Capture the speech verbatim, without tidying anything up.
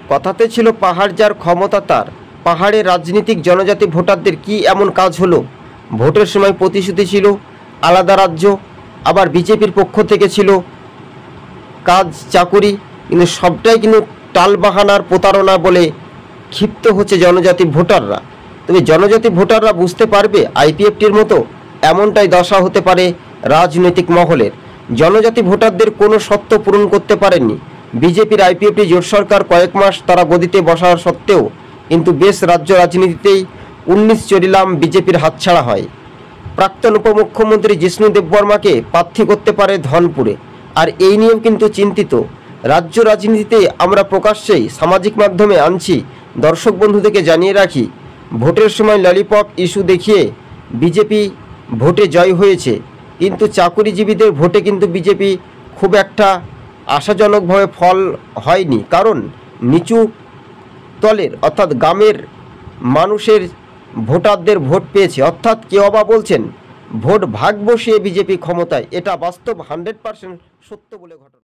কথাতে ছিল পাহাড় যার ক্ষমতা তার। পাহাড়ে রাজনীতিক জনজাতি ভোটারদের কি এমন কাজ হলো? ভোটের সময় প্রতিশ্রুতি ছিল আলাদা রাজ্য, আবার বিজেপির পক্ষ থেকে ছিল কাজ চাকুরি, কিন্তু সবটাই কিন্তু টালবাহানার প্রতারণা বলে ক্ষিপ্ত হচ্ছে জনজাতি ভোটাররা। তবে জনজাতি ভোটাররা বুঝতে পারবে আইপিএফটির মতো এমনটাই দশা হতে পারে রাজনৈতিক মহলের। জনজাতি ভোটারদের কোনো শর্ত পূরণ করতে পারেননি বিজেপির আইপিএফটি জোট সরকার। কয়েক মাস তারা গদিতে বসার সত্ত্বেও কিন্তু বেশ রাজ্য রাজনীতিতেই উনিশ চরিলাম বিজেপির হাতছাড়া হয়। প্রাক্তন উপমুখ্যমন্ত্রী জিষ্ণু দেববর্মাকে প্রার্থী করতে পারে ধনপুরে, আর এই নিয়েও কিন্তু চিন্তিত। রাজ্য রাজনীতিতে আমরা প্রকাশ্যেই সামাজিক মাধ্যমে আনছি, দর্শক বন্ধুদেরকে জানিয়ে রাখি, ভোটের সময় ললিপপ ইস্যু দেখিয়ে বিজেপি ভোটে জয় হয়েছে, কিন্তু চাকুরিজীবীদের ভোটে কিন্তু বিজেপি খুব একটা আশাজনকভাবে ফল হয়নি। কারণ নিচু তলের অর্থাৎ গ্রামের মানুষের ভোটারদের ভোট পেয়েছে, অর্থাৎ কেউ বা বলছেন ভোট ভাগ বসিয়ে বিজেপি ক্ষমতায়। এটা বাস্তব হান্ড্রেড পার্সেন্ট সত্য বলে ঘটনা।